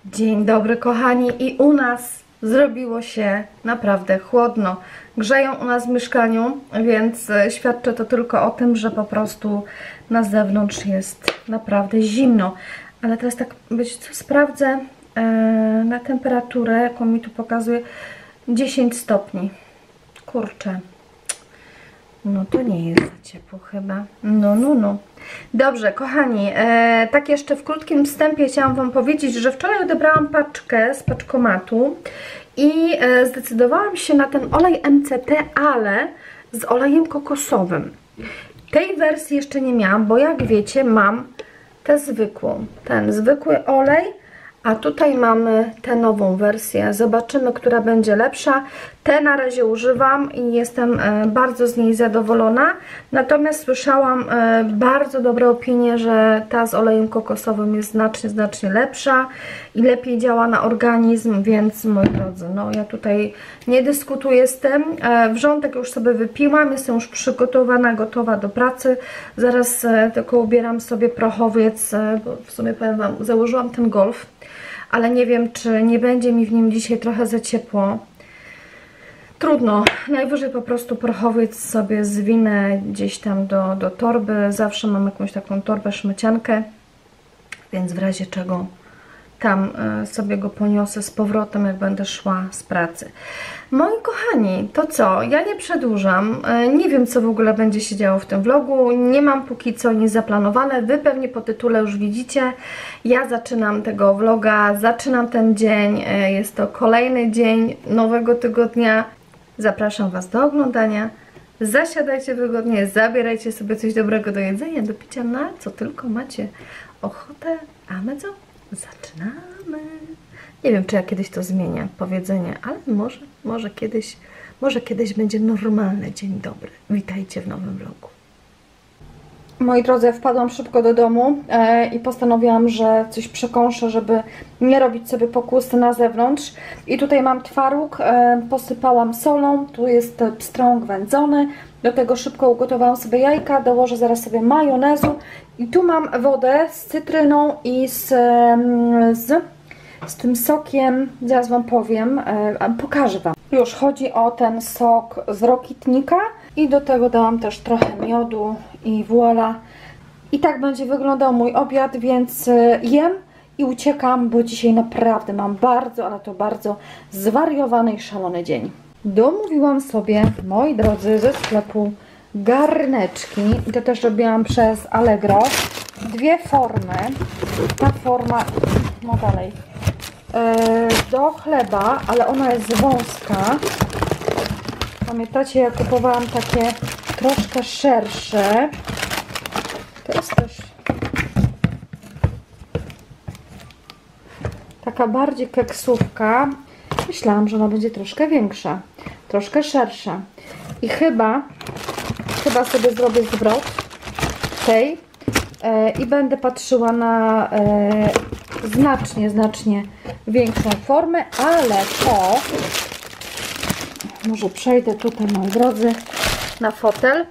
Dzień dobry kochani, i u nas zrobiło się naprawdę chłodno. Grzeją u nas w mieszkaniu, więc świadczy to tylko o tym, że po prostu na zewnątrz jest naprawdę zimno. Ale teraz tak, wiecie co, sprawdzę na temperaturę, jaką mi tu pokazuje, 10 stopni. Kurczę. No to nie jest za ciepło chyba. No. Dobrze, kochani, tak jeszcze w krótkim wstępie chciałam Wam powiedzieć, że wczoraj odebrałam paczkę z paczkomatu i zdecydowałam się na ten olej MCT, ale z olejem kokosowym. Tej wersji jeszcze nie miałam, bo jak wiecie, mam tę zwykłą, ten zwykły olej, a tutaj mamy tę nową wersję. Zobaczymy, która będzie lepsza. Tę na razie używam i jestem bardzo z niej zadowolona. Natomiast słyszałam bardzo dobre opinie, że ta z olejem kokosowym jest znacznie lepsza i lepiej działa na organizm, więc moi drodzy, no ja tutaj nie dyskutuję z tym. Wrzątek już sobie wypiłam, jestem już przygotowana, gotowa do pracy. Zaraz tylko ubieram sobie prochowiec, bo w sumie powiem Wam, założyłam ten Golf, ale nie wiem, czy nie będzie mi w nim dzisiaj trochę za ciepło. Trudno, najwyżej po prostu prochowiec sobie zwinę gdzieś tam do torby. Zawsze mam jakąś taką torbę szmyciankę, więc w razie czego tam sobie go poniosę z powrotem, jak będę szła z pracy. Moi kochani, to co? Ja nie przedłużam. Nie wiem, co w ogóle będzie się działo w tym vlogu. Nie mam póki co nic zaplanowane. Wy pewnie po tytule już widzicie. Ja zaczynam tego vloga, zaczynam ten dzień. Jest to kolejny dzień nowego tygodnia. Zapraszam Was do oglądania. Zasiadajcie wygodnie, zabierajcie sobie coś dobrego do jedzenia, do picia, na co tylko macie ochotę. A my co? Zaczynamy. Nie wiem, czy ja kiedyś to zmienię, powiedzenie, ale może kiedyś będzie normalny dzień dobry. Witajcie w nowym vlogu. Moi drodzy, wpadłam szybko do domu i postanowiłam, że coś przekąszę, żeby nie robić sobie pokusy na zewnątrz. I tutaj mam twaróg, posypałam solą, tu jest pstrąg wędzony, do tego szybko ugotowałam sobie jajka, dołożę zaraz sobie majonezu i tu mam wodę z cytryną i z tym sokiem, zaraz Wam powiem, pokażę Wam. Już chodzi o ten sok z rokitnika i do tego dałam też trochę miodu i voilà. I tak będzie wyglądał mój obiad, więc jem i uciekam, bo dzisiaj naprawdę mam bardzo, ale to bardzo zwariowany i szalony dzień. Domówiłam sobie, moi drodzy, ze sklepu garneczki. I to też robiłam przez Allegro. Dwie formy. Ta forma, no dalej, do chleba, ale ona jest wąska. Pamiętacie, ja kupowałam takie troszkę szersze. To jest też taka bardziej keksówka. Myślałam, że ona będzie troszkę większa, troszkę szersza. I chyba sobie zrobię zwrot tej i będę patrzyła na znacznie większą formę, ale to może przejdę tutaj, moi drodzy, na fotel.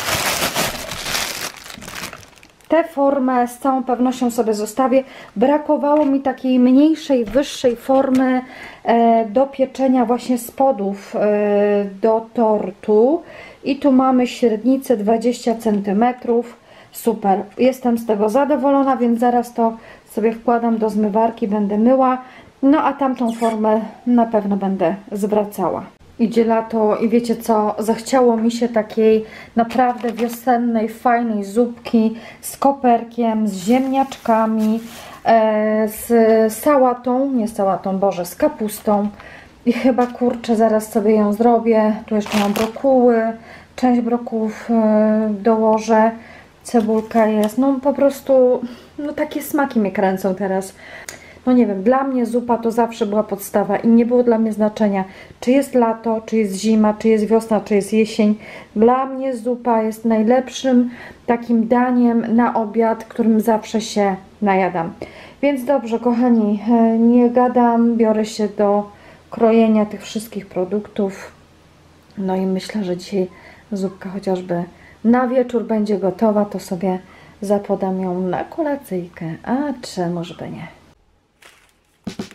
Tę formę z całą pewnością sobie zostawię. Brakowało mi takiej mniejszej, wyższej formy do pieczenia właśnie spodów do tortu. I tu mamy średnicę 20 cm. Super. Jestem z tego zadowolona, więc zaraz to sobie wkładam do zmywarki, będę myła. No a tamtą formę na pewno będę zwracała. Idzie lato i wiecie co, zachciało mi się takiej naprawdę wiosennej, fajnej zupki z koperkiem, z ziemniaczkami, z sałatą, nie sałatą, Boże, z kapustą. I chyba, kurczę, zaraz sobie ją zrobię. Tu jeszcze mam brokuły, część brokułów dołożę, cebulka jest. No po prostu, no takie smaki mnie kręcą teraz. No nie wiem, dla mnie zupa to zawsze była podstawa i nie było dla mnie znaczenia, czy jest lato, czy jest zima, czy jest wiosna, czy jest jesień. Dla mnie zupa jest najlepszym takim daniem na obiad, którym zawsze się najadam. Więc dobrze, kochani, nie gadam, biorę się do krojenia tych wszystkich produktów. No i myślę, że dzisiaj zupka chociażby na wieczór będzie gotowa, to sobie zapodam ją na kolacyjkę, a czemu żeby nie.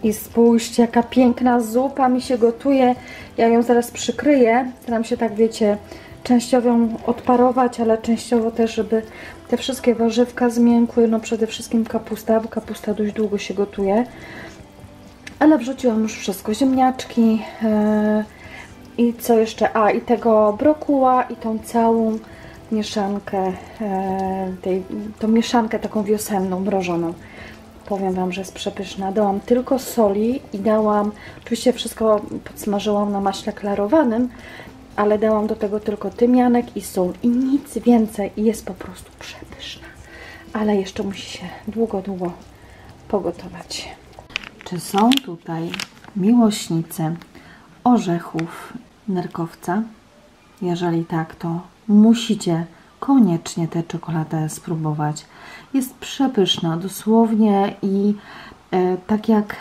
I spójrzcie, jaka piękna zupa mi się gotuje. Ja ją zaraz przykryję. Staram się tak, wiecie, częściowo ją odparować, ale częściowo też, żeby te wszystkie warzywka zmiękły. No przede wszystkim kapusta, bo kapusta dość długo się gotuje. Ale wrzuciłam już wszystko. Ziemniaczki i co jeszcze? A, i tego brokuła i tą całą mieszankę, tą mieszankę taką wiosenną, mrożoną. Powiem Wam, że jest przepyszna. Dałam tylko soli i dałam, oczywiście wszystko podsmażyłam na maśle klarowanym, ale dałam do tego tylko tymianek i sól i nic więcej i jest po prostu przepyszna. Ale jeszcze musi się długo, długo pogotować. Czy są tutaj miłośnicy orzechów nerkowca? Jeżeli tak, to musicie koniecznie tę czekoladę spróbować. Jest przepyszna, dosłownie i tak jak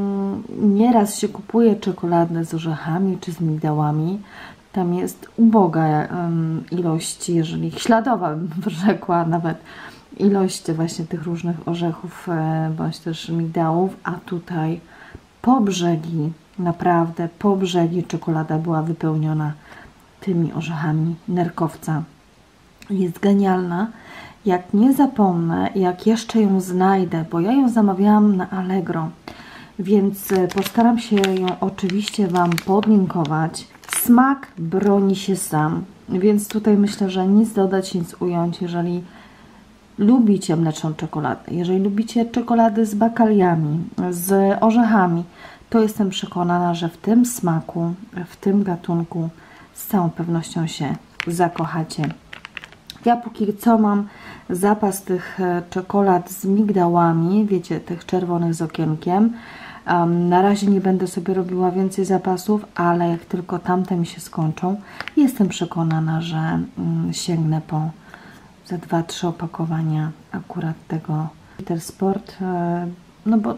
nieraz się kupuje czekoladę z orzechami czy z migdałami, tam jest uboga ilość, jeżeli śladowa bym rzekła, nawet ilość właśnie tych różnych orzechów bądź też migdałów, a tutaj po brzegi, naprawdę po brzegi czekolada była wypełniona tymi orzechami nerkowca. Jest genialna. Jak nie zapomnę, jak jeszcze ją znajdę, bo ja ją zamawiałam na Allegro, więc postaram się ją oczywiście Wam podlinkować. Smak broni się sam, więc tutaj myślę, że nic dodać, nic ująć. Jeżeli lubicie mleczną czekoladę, jeżeli lubicie czekolady z bakaliami, z orzechami, to jestem przekonana, że w tym smaku, w tym gatunku z całą pewnością się zakochacie. Ja póki co mam zapas tych czekolad z migdałami, wiecie, tych czerwonych z okienkiem. Na razie nie będę sobie robiła więcej zapasów, ale jak tylko tamte mi się skończą, jestem przekonana, że sięgnę po za 2-3 opakowania akurat tego Intersport. No bo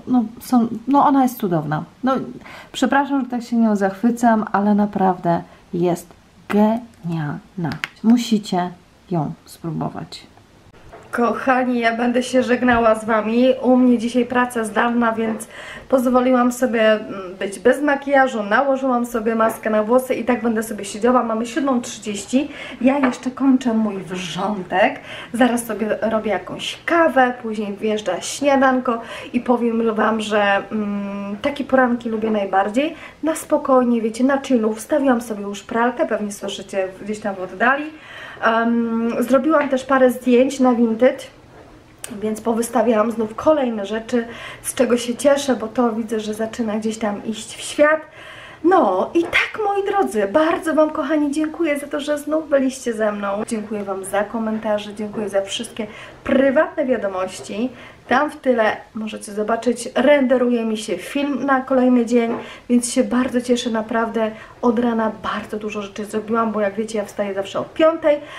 ona jest cudowna. No, przepraszam, że tak się nią zachwycam, ale naprawdę jest genialna. Musicie ją spróbować. Kochani, ja będę się żegnała z Wami. U mnie dzisiaj praca zdalna, więc pozwoliłam sobie być bez makijażu. Nałożyłam sobie maskę na włosy i tak będę sobie siedziała. Mamy 7:30. Ja jeszcze kończę mój wrzątek. Zaraz sobie robię jakąś kawę, później wjeżdża śniadanko i powiem Wam, że takie poranki lubię najbardziej. Na spokojnie, wiecie, na chillu. Wstawiłam sobie już pralkę, pewnie słyszycie gdzieś tam w oddali. Zrobiłam też parę zdjęć na Vinted, więc powystawiałam znów kolejne rzeczy, z czego się cieszę, bo to widzę, że zaczyna gdzieś tam iść w świat. No i tak, moi drodzy, bardzo Wam, kochani, dziękuję za to, że znów byliście ze mną. Dziękuję Wam za komentarze, dziękuję za wszystkie prywatne wiadomości. Tam w tyle możecie zobaczyć, renderuje mi się film na kolejny dzień, więc się bardzo cieszę, naprawdę od rana bardzo dużo rzeczy zrobiłam, bo jak wiecie, ja wstaję zawsze o 5.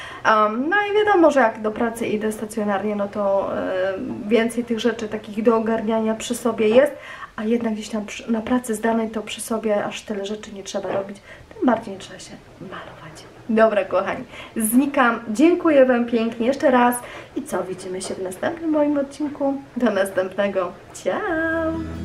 No i wiadomo, że jak do pracy idę stacjonarnie, no to więcej tych rzeczy takich do ogarniania przy sobie jest, a jednak gdzieś tam na pracy zdalnej to przy sobie aż tyle rzeczy nie trzeba robić, tym bardziej nie trzeba się malować. Dobra, kochani, znikam. Dziękuję Wam pięknie jeszcze raz i co, widzimy się w następnym moim odcinku. Do następnego. Ciao!